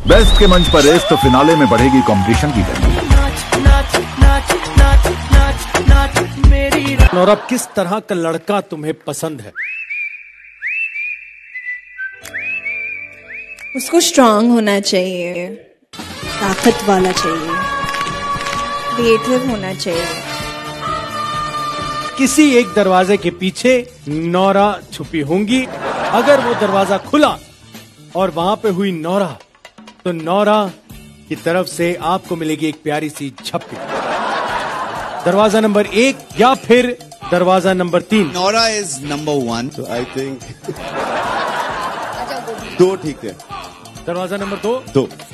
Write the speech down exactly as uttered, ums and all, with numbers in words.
Best के मंच पर रेस तो फिनाले में बढ़ेगी कंपटीशन की गर्मी। और अब किस तरह का लड़का तुम्हें पसंद है? उसको स्ट्रांग होना चाहिए, ताकत वाला चाहिए, क्रिएटिव होना चाहिए। किसी एक दरवाजे के पीछे नौरा छुपी होंगी। अगर वो दरवाजा खुला और वहां पे हुई नौरा, तो नौरा की तरफ से आपको मिलेगी एक प्यारी सी झप्पी। दरवाजा नंबर एक या फिर दरवाजा नंबर तीन? नौरा इज नंबर वन, तो आई थिंक दो ठीक है। दरवाजा नंबर दो? दो।